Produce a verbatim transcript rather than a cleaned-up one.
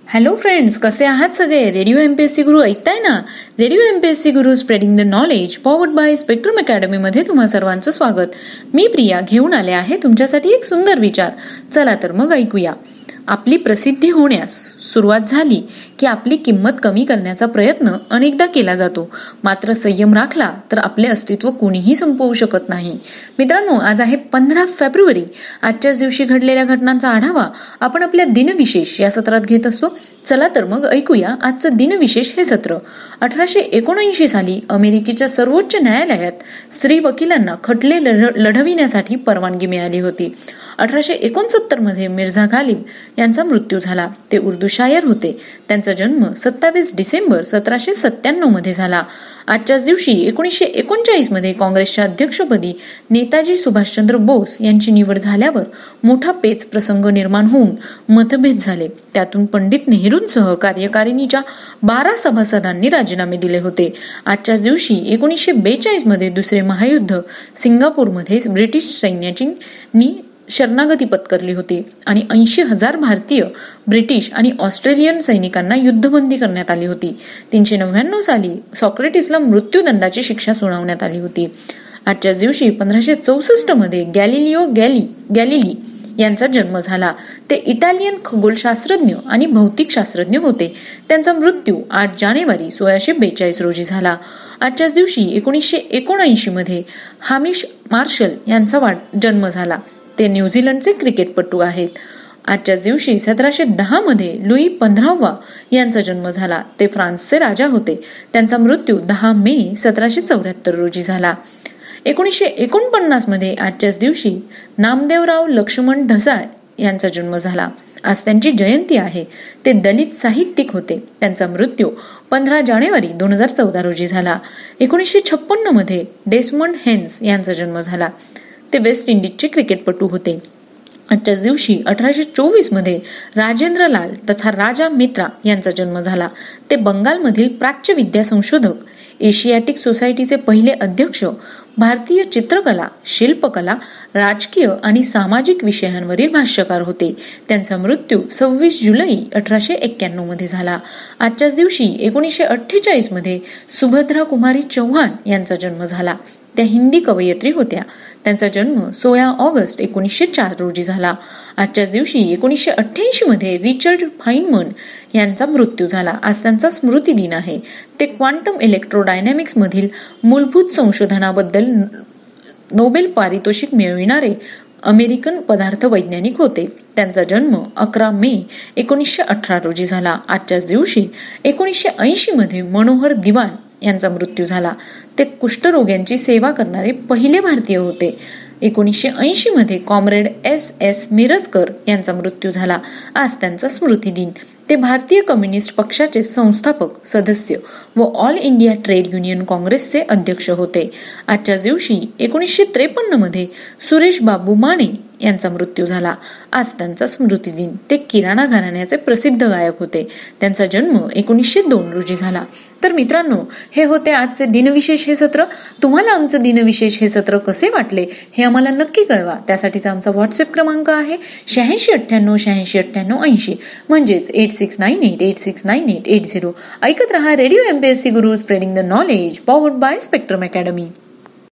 Hello friends, कसे आहात सगळे? रेडिओ एमपीएससी गुरु ऐकताय ना? Radio MPSC Guru spreading the knowledge powered by Spectrum Academy मध्ये तुम्हा सर्वांचं स्वागत. मी प्रिया घेऊन आले आहे तुमच्यासाठी एक सुंदर विचार. चला तर मग ऐकूया. आपली प्रसिद्धी होण्यास सुरुवात झाली की आपली किंमत कमी करण्याचा प्रयत्न अनेकदा केला जातो, मात्र संयम राखला तर आपले अस्तित्व कोणीही संपवू शकत नाही. मित्रांनो, आज आहे पंधरा फेब्रुवारी. आजच्याच दिवशी घडलेल्या घटनांचा आढावा आपण आपल्या दिनविशेष या सत्रात घेत असतो. चला तर मग ऐकूया आजचं दिनविशेष हे सत्र. अठराशे एकोणऐंशी साली अमेरिकेच्या सर्वोच्च न्यायालयात स्त्री वकिलांना खटले लढविण्यासाठी परवानगी मिळाली होती. अठराशे एकोणसत्तर मध्ये मिर्झा गालिब यांचा मृत्यू झाला. ते उर्दू शायर होते. त्यांचा जन्म सत्तावीस डिसेंबर सतराशे सत्त्याण्णव मध्ये झाला. आजच्याच दिवशी एकोणीसशे एकोणचाळीस मध्ये काँग्रेसच्या अध्यक्षपदी नेताजी सुभाषचंद्र बोस यांची निवड झाल्यावर मोठा पेच प्रसंग निर्माण होऊन मतभेद झाले. त्यातून पंडित नेहरूंसह कार्यकारिणीच्या बारा सभासदांनी राजीनामे दिले होते. आजच्याच दिवशी एकोणीसशे बेचाळीस मध्ये दुसरे महायुद्ध सिंगापूरमध्ये ब्रिटिश सैन्याची शरणागती पत्करली होती आणि ऐंशी हजार भारतीय, ब्रिटिश आणि ऑस्ट्रेलियन सैनिकांना युद्धबंदी करण्यात आली होती. तीनशे नव्याण्णव साली सॉक्रेटिसला मृत्यूदंडाची शिक्षा सुनावण्यात आली होती. आजच्याच दिवशी पंधराशे चौसष्ट मध्ये गॅलिलिओ गॅली गॅलिली यांचा जन्म झाला. ते इटालियन खगोलशास्त्रज्ञ आणि भौतिकशास्त्रज्ञ होते. त्यांचा मृत्यू आठ जानेवारी सोळाशे बेचाळीस रोजी झाला. आजच्याच दिवशी एकोणीसशे एकोणऐंशी मध्ये हामिश मार्शल यांचा वाढ जन्म झाला. ते न्यूझीलंडचे क्रिकेटपटू आहेत. आजच्याच दिवशी सतराशे दहा मध्ये लुई पंधरावा यांचा जन्म झाला. ते फ्रान्सचे राजा होते. त्यांचा मृत्यू दहा मे सतराशे चौऱ्याहत्तर रोजी झाला. एकोणीसशे एकोणपन्नास मध्ये आजच्याच दिवशी नामदेवराव लक्ष्मण ढसाळ यांचा जन्म झाला. आज त्यांची जयंती आहे. ते दलित साहित्यिक होते. त्यांचा मृत्यू पंधरा जानेवारी दोन हजार चौदा रोजी झाला. एकोणीसशे छप्पन्न मध्ये डेसमंड हेन्स यांचा जन्म झाला. ते वेस्ट इंडिजचे क्रिकेटपटू होते. आजच्याच दिवशी अठराशे चोवीस मध्ये राजेंद्र लाल तथा राजा मित्रा यांचा जन्म झाला. ते बंगालमधील प्राच्य विद्या संशोधक, एशियाटिक सोसायटीचे पहिले अध्यक्ष, भारतीय चित्रकला, शिल्पकला, राजकीय आणि सामाजिक विषयांवरील भाष्यकार होते. त्यांचा मृत्यू सव्वीस जुलै अठराशे एक्क्याण्णव मध्ये झाला. आजच्याच दिवशी एकोणीसशे अठ्ठेचाळीस मध्ये सुभद्रा कुमारी चौहान यांचा जन्म झाला. त्या हिंदी कवयित्री होत्या. त्यांचा जन्म सोळा ऑगस्ट एकोणीसशे चार रोजी झाला. आजच्याच दिवशी एकोणीसशे अठ्ठ्याऐंशी मध्ये रिचर्ड फाइनमन यांचा मृत्यू झाला. आज त्यांचा स्मृती दिन आहे. ते क्वांटम इलेक्ट्रोडायनॅमिक्स मधील मूलभूत संशोधनाबद्दल नोबेल पारितोषिक मिळविणारे अमेरिकन पदार्थ वैज्ञानिक होते. त्यांचा जन्म अकरा मे एकोणीसशे अठरा रोजी झाला. आजच्याच दिवशी एकोणीसशे ऐंशी मध्ये मनोहर दिवान यांचा मृत्यू झाला. ते कुष्ठरोग्यांची सेवा करणारे पहिले भारतीय होते. एकोणीसशे ऐंशी मध्ये कॉम्रेड एस एस मिरजकर यांचा मृत्यू झाला. आज त्यांचा स्मृती दिन. ते भारतीय कम्युनिस्ट पक्षाचे संस्थापक, सदस्य व ऑल इंडिया ट्रेड युनियन काँग्रेसचे अध्यक्ष होते. आजच्याच दिवशी एकोणीसशे त्रेपन्न मध्ये सुरेश बाबू माने यांचा मृत्यू झाला. आज त्यांचा स्मृती दिन. ते किराणा घराण्याचे प्रसिद्ध गायक होते. त्यांचा जन्म एकोणीसशे दोन रोजी झाला. तर मित्रांनो, हे होते आजचे दिनविशेष हे सत्र. तुम्हाला आमचं दिनविशेष हे सत्र कसे वाटले हे आम्हाला नक्की कळवा. त्यासाठीचा आमचा व्हॉट्सअप क्रमांक आहे शहाऐंशी अठ्ठ्याण्णव शहाऐंशी अठ्ठ्याण्णव ऐंशी, म्हणजेच eight six nine eight eight six nine eight eight zero. ऐकत रहा radio MPSC Guru spreading the knowledge powered by Spectrum academy.